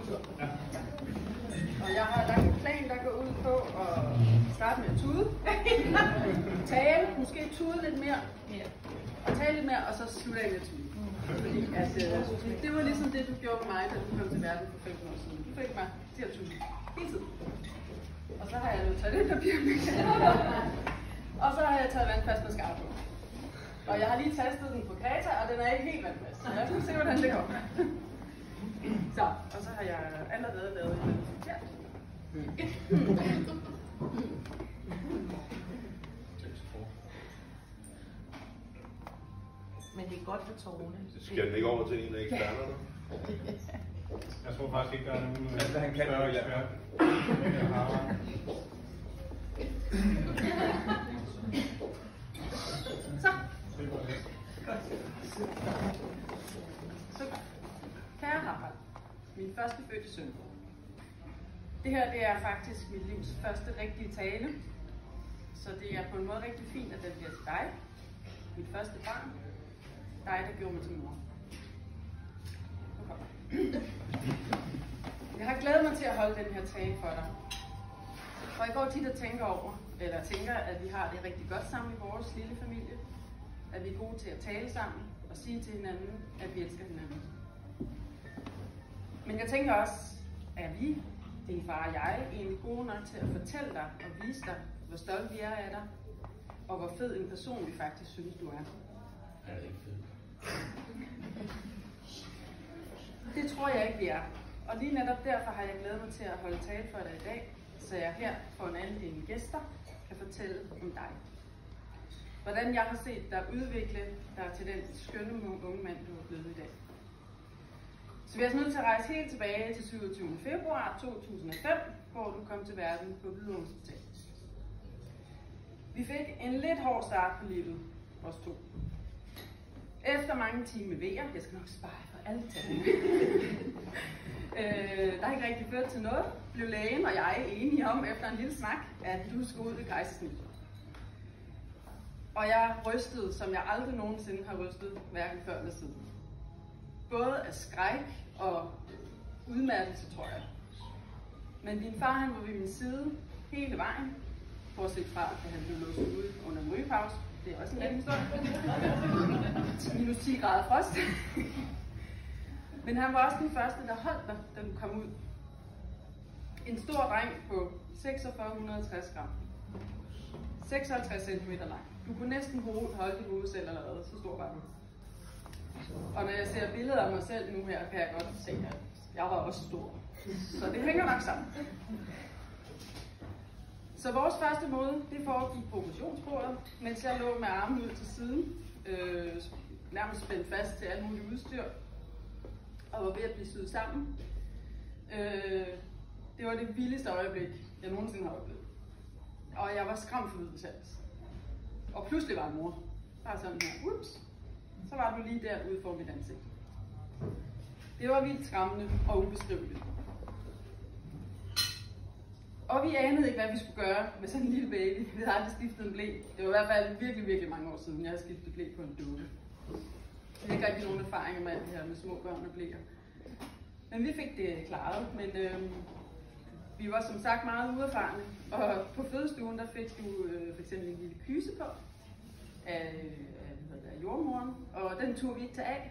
Og jeg har lagt en plan, der går ud på at starte med at tude. Tale, måske tude lidt mere. Og tale lidt mere, og så slutte af med at tude. Fordi at, det var ligesom det, du gjorde med mig, da du kom til verden for 15 år siden. Du fik mig til at tude hele tiden. Og så har jeg noget toiletpapir med. Og så har jeg taget vandfast mascara på. Og jeg har lige tastet den på Kreta, og den er ikke helt vandfast. Så jeg skal se, hvordan det går. Så, og så har jeg allerede lavet en her. Men det er godt for tårerne. Skal den ikke over til en af eksternerne? Jeg tror faktisk ikke, der er nogen han kan større ikke, ekspert. Så. Super. Kære Harald, min første fødte søn. Det her det er faktisk mit livs første rigtige tale. Så det er på en måde rigtig fint, at den bliver til dig. Mit første barn. Dig, der gjorde mig til mor. Nu kommer. Jeg har glædet mig til at holde den her tale for dig. Og jeg går tit og tænker at vi har det rigtig godt sammen i vores lille familie. At vi er gode til at tale sammen og sige til hinanden, at vi elsker hinanden. Men jeg tænker også, at vi, din far og jeg, egentlig gode nok til at fortælle dig og vise dig, hvor stolte vi er af dig, og hvor fed en person vi faktisk synes, du er. Er det ikke fedt? Det tror jeg ikke, vi er. Og lige netop derfor har jeg glædet mig til at holde tale for dig i dag, så jeg her for en anden dine gæster kan fortælle om dig. Hvordan jeg har set dig udvikle dig til den skønne unge mand, du er blevet i dag. Så vi er nødt til at rejse helt tilbage til 27. februar 2005, hvor du kom til verden på Hvidovre Hospital. Vi fik en lidt hård start på livet, os to. Efter mange timer vejer, jeg skal nok spare for alle tal. Der er ikke rigtig ført til noget, blev lægen og jeg enige om efter en lille snak, at du skulle ud i kejsersnit. Og jeg rystede, som jeg aldrig nogensinde har rystet, hverken før eller siden. Både af skræk og udmattelse, tror jeg. Men din far, han var ved min side hele vejen, bortset fra, at han blev låst ude under en rygepause. Det er også en anden historie. Minus 10 grader frost. Men han var også den første, der holdt dig, da du kom ud. En stor dreng på 4660 gram. 56 cm lang. Du kunne næsten holde dit hoved selv allerede, så stor var du. Og når jeg ser billeder af mig selv nu her, kan jeg godt se, at jeg var også stor. Så det hænger nok sammen. Så vores første møde, det foregik på operationsbordet, mens jeg lå med armen ud til siden, nærmest spændt fast til alt muligt udstyr, og var ved at blive syet sammen. Det var det vildeste øjeblik, jeg nogensinde har oplevet. Og jeg var skræmt for vidt selv. Og pludselig var mor. Bare sådan her, ups, så var du lige der ude for mit ansigt. Det var vildt skræmmende og ubeskriveligt. Og vi anede ikke, hvad vi skulle gøre med sådan en lille baby. Vi havde aldrig skiftet en ble. Det var i hvert fald virkelig, virkelig mange år siden, jeg havde skiftet ble på en dukke. Jeg har ikke rigtig nogen erfaringer med det her med små børn og bleer. Men vi fik det klaret, men vi var som sagt meget uerfarne. Og på fødestuen, der fik du for eksempel en lille kyse på af jordmoren, og den tog vi ikke til af.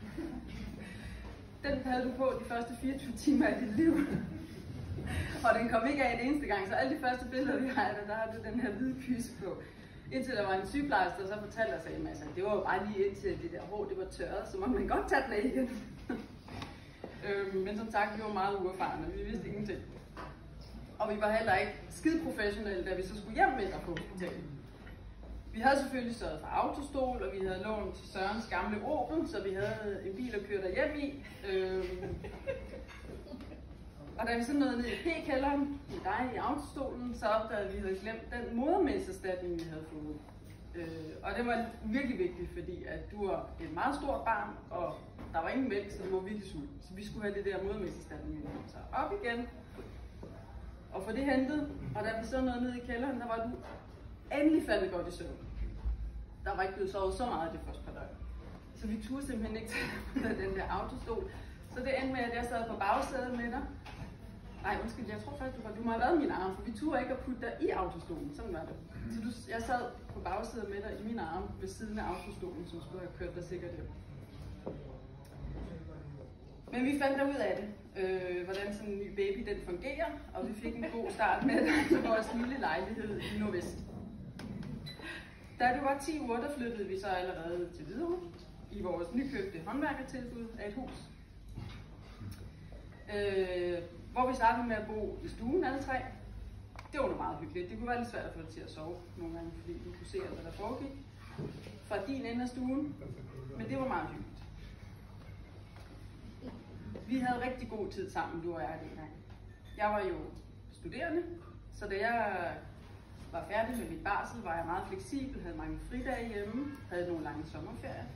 Den havde du på de første 24 timer af dit liv. Og den kom ikke af en eneste gang, så alle de første billeder, vi har, der har du den her hvide kyse på. Indtil der var en sygeplejerske, der så fortalte os, at det var jo bare lige indtil det der hår, det var tørret, så må man godt tage den af igen. Men som sagt, vi var meget uerfarne, vi vidste ingenting. Og vi var heller ikke skide professionelle, da vi så skulle hjem med dig på hospitalet. Vi havde selvfølgelig sørget for autostol, og vi havde lånt Sørens gamle Opel, så vi havde en bil at køre der hjem i. Og da vi så nåede ned i P-kælderen med dig i autostolen, så opdagede vi, at vi havde glemt den modermælkserstatning, vi havde fået. Og det var virkelig vigtigt, fordi at du var et meget stort barn, og der var ingen mælk, så det var virkelig sult. Så vi skulle have det der modermælkserstatning. Så op igen, og få det hentet. Og da vi så nåede ned i kælderen, der var du endelig faldet godt i søvn. Der var ikke blevet sovet så meget det første par døgn. Så vi turde simpelthen ikke tage den der autostol. Så det endte med, at jeg sad på bagsædet med dig. Nej, undskyld, jeg tror faktisk, du må have været i min arm, for vi turde ikke at putte dig i autostolen. Sådan var det. Så jeg sad på bagsædet med dig i min arm ved siden af autostolen, som skulle have kørt dig sikkert hjem. Men vi fandt ud af det, hvordan sådan en ny baby den fungerer, og vi fik en god start med til vores lille lejlighed i Nordvest. Da du var 10 uger, der flyttede vi så allerede til Hvidovre i vores nykøbte håndværkertilbud af et hus. Hvor vi startede med at bo i stuen alle tre. Det var meget hyggeligt. Det kunne være lidt svært at få dig til at sove nogle gange, fordi du kunne se, hvad der foregik fra din ende af stuen. Men det var meget hyggeligt. Vi havde rigtig god tid sammen, du og jeg dengang. Jeg var jo studerende, så da jeg var færdig med mit barsel, var jeg meget fleksibel, havde mange fridage hjemme, havde nogle lange sommerferier.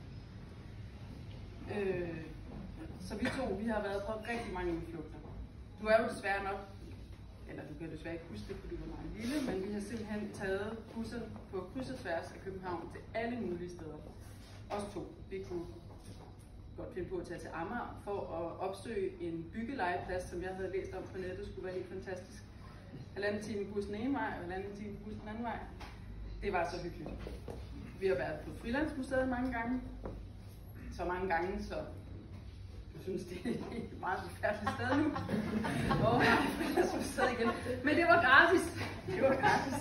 Så vi har været på rigtig mange udflugter. Du er jo desværre nok, eller du kan desværre ikke huske det, fordi du var meget lille, men vi har simpelthen taget bussen på kryds og tværs af København til alle mulige steder. Os to. Vi kunne godt finde på at tage til Amager for at opsøge en byggelegeplads, som jeg havde læst om på nettet, skulle være helt fantastisk. 1,5 time bussen den ene vej, og 1,5 time bussen den anden vej. Det var så hyggeligt. Vi har været på Frilandsmuseet mange gange. Så mange gange, så jeg synes, det er et meget forfærdeligt sted nu. Frilandsmuseet igen. Men det var gratis. Det var gratis.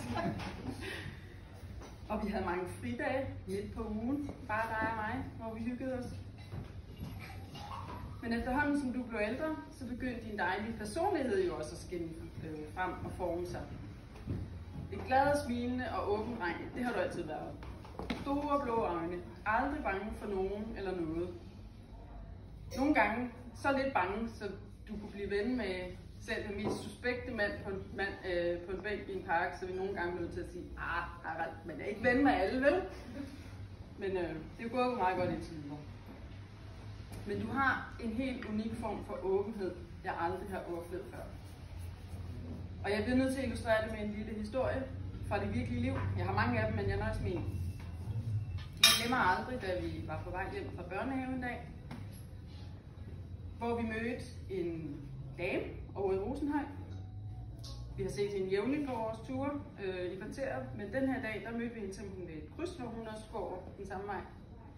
Og vi havde mange fridage midt på ugen, bare dig og mig, hvor vi hyggede os. Men efterhånden, som du blev ældre, så begyndte din dejlige personlighed jo også at skinne frem og forme sig. Et glad og smilende og åben dreng, det har du altid været. Store blå øjne, aldrig bange for nogen eller noget. Nogle gange så lidt bange, så du kunne blive ven med selv den mest suspekte mand på en bænk i en park, så vi nogle gange blev nødt til at sige, Harald, men jeg er ikke ven med alle, vel? Men det er gået meget godt indtil videre. Men du har en helt unik form for åbenhed, jeg aldrig har oplevet før. Og jeg bliver nødt til at illustrere det med en lille historie fra det virkelige liv. Jeg har mange af dem, men jeg nøjes med en. Jeg glemmer aldrig, da vi var på vej hjem fra børnehaven en dag, hvor vi mødte en dame over i Rosenhøj. Vi har set hende jævnligt på vores ture i kvarteret, men den her dag, der mødte vi hende simpelthen ved et kryds, hvor hun også går den samme vej.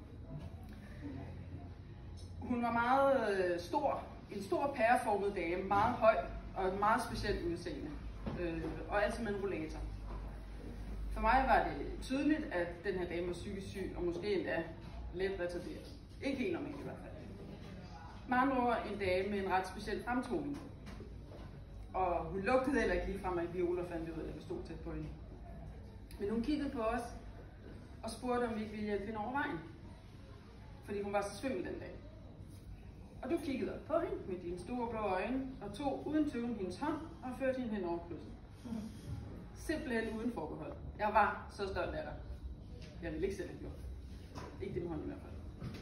Hun var meget stor, en stor pæreformet dame, meget høj og et meget specielt udseende, og altid med en rollator. For mig var det tydeligt, at den her dame var psykisk syg, og måske endda let retarderet. Ikke helt normalt i hvert fald. Med andre ord en dame med en ret speciel fremtoning. Og hun lugtede heller ikke ligefrem af violer, fandt jeg ud af, at vi stod tæt på hende. Men hun kiggede på os og spurgte, om vi ikke ville hjælpe hende over vejen. Fordi hun var så svimmel den dag. Og du kiggede op på hende med dine store blå øjne og tog uden tøven hendes hånd og førte hende hen over krydset. Simpelthen uden forbehold. Jeg var så stolt af dig. Jeg ville ikke selv have gjort det. Ikke det med hånden i hvert fald.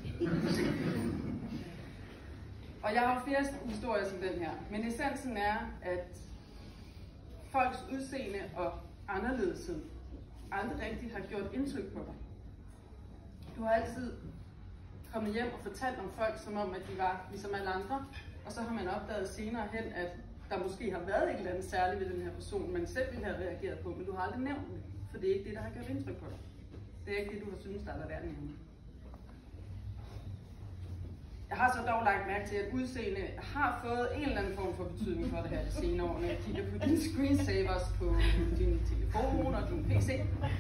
Og jeg har flere historier som den her. Men essensen er, at folks udseende og anderledeshed aldrig rigtigt har gjort indtryk på dig. Du har altid kommet hjem og fortalt om folk, som om at de var ligesom alle andre. Og så har man opdaget senere hen, at der måske har været et eller andet særligt ved den her person, man selv ville have reageret på, men du har aldrig nævnt det, for det er ikke det, der har gjort indtryk på dig. Det er ikke det, du har syntes, der har været værd. Jeg har så dog lagt mærke til, at udseende har fået en eller anden form for betydning for det her det senere år, når jeg kigger på dine screensavers på din telefon og din PC.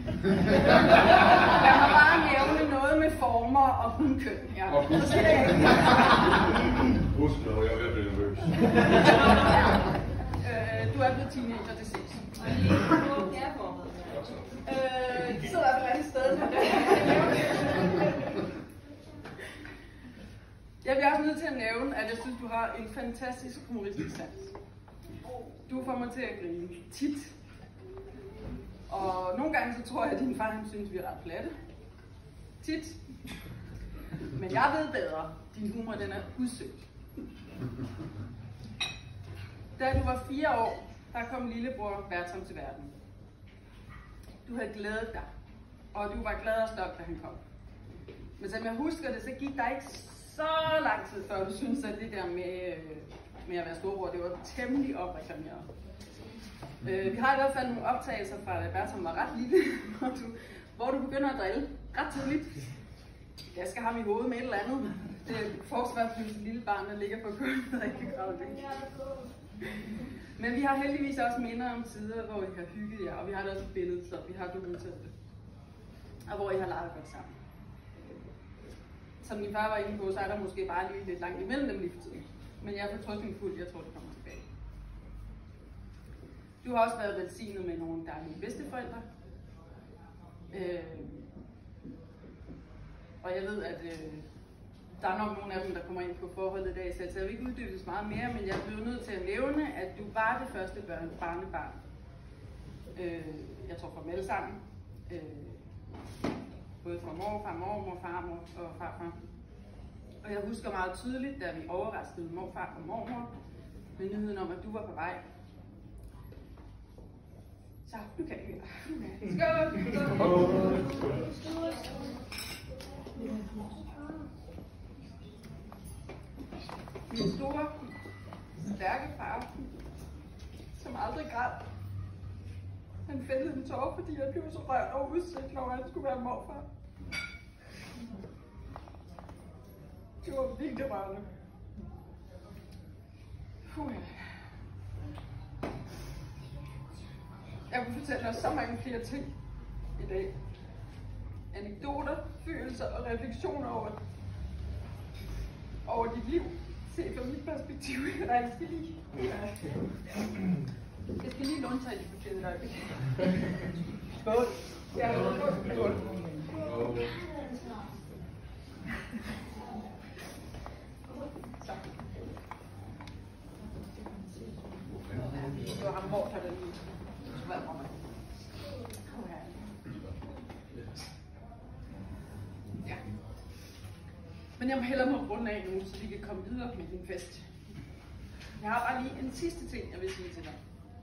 Jeg må bare nævne noget med former og hundkøn. Ja. Og så siger jeg ikke. Husk noget, jeg er ved at blive nervøs. Du er blevet teenager, det ses. De sidder et eller andet sted. Jeg bliver også nødt til at nævne, at jeg synes, du har en fantastisk humoristisk sans. Du får mig til at grine tit. Og nogle gange så tror jeg, at din far han synes, vi er ret platte. Tit. Men jeg ved bedre. Din humor, den er udsøgt. Da du var 4 år, der kom lillebror Bertram til verden. Du havde glædet dig, og du var glad og stolt, da han kom. Men som jeg husker det, så gik der ikke så så lang tid før du synes, at det der med at være storebror, det var temmelig opreklameret. Vi har i hvert fald nogle optagelser fra, da Bertram var ret lille, hvor du begynder at drille ret tidligt. Jeg skal have ham i hovedet med et eller andet. Det forsvarer for et lille barn, der ligger på gulvet og ikke kan kravle væk. Men vi har heldigvis også minder om tider, hvor I har hygget jer, og vi har også et billede, så vi har dokumenteret det. Og hvor I har leget godt sammen. Som min far var inde på, så er der måske bare lige lidt langt imellem dem lige for tiden. Men jeg er fortrøstningsfuld, jeg tror, det kommer tilbage. Du har også været velsignet med nogle dejlige bedsteforældre. Og jeg ved, at der er nok nogle af dem, der kommer ind på forholdet i dag, så jeg vil ikke uddybe så meget mere, men jeg bliver nødt til at nævne, at du var det første barnebarn. Jeg tror fra dem alle sammen. Både fra morfar, mormor, farmor og farfar. Og jeg husker meget tydeligt, da vi overraskede morfar og mormor med nyheden om, at du var på vej. Så, nu kan vi. Skål! Skål! Min store, stærke far, som aldrig græd. Han fældede en tårer, fordi jeg blev så rørt og udsigt, når han skulle være morfar. Det var virkelig rørende. Jeg kunne fortælle dig så mange flere ting i dag. Anekdoter, følelser og refleksioner over dit liv. Se fra mit perspektiv. Nej, jeg skal lige låne sig i det forkerte øjeblik. Skål. Ja, skål. Så. Det var ham hårdt, der lige svært fra mig. Ja. Men jeg må hellere må runde af nu, så vi kan komme videre med din fest. Jeg har bare lige en sidste ting, jeg vil sige til dig.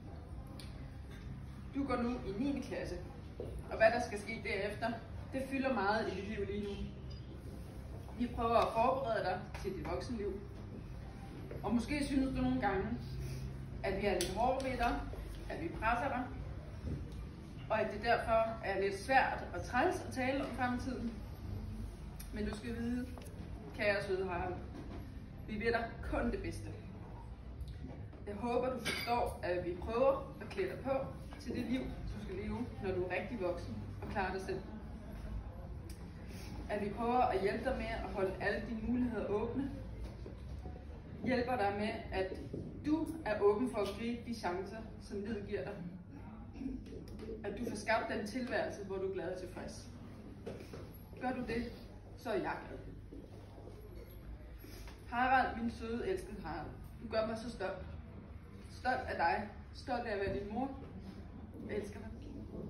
Du går nu i 9. klasse, og hvad der skal ske derefter, det fylder meget i dit liv lige nu. Vi prøver at forberede dig til dit voksenliv. Og måske synes du nogle gange, at vi er lidt hårde ved dig, at vi presser dig, og at det derfor er lidt svært og træls at tale om fremtiden. Men du skal vide, kære søde Harald, vi vil dig kun det bedste. Jeg håber, du forstår, at vi prøver at klæde dig på til det liv, du skal leve, når du er rigtig voksen og klarer dig selv. At vi prøver at hjælpe dig med at holde alle dine muligheder åbne. Hjælper dig med, at du er åben for at gribe de chancer, som livet giver dig. At du får skabt den tilværelse, hvor du er glad og tilfreds. Gør du det, så er jeg glad. Harald, min søde, elskede Harald. Du gør mig så stolt. Stolt af dig. Stolt af at være din mor. Jeg elsker dig.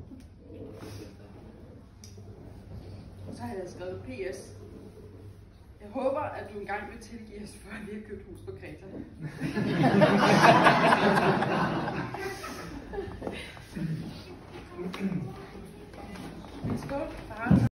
Og så har jeg skrevet PS. Jeg håber, at du engang vil tilgive os, for at vi har købt hus på Kreta.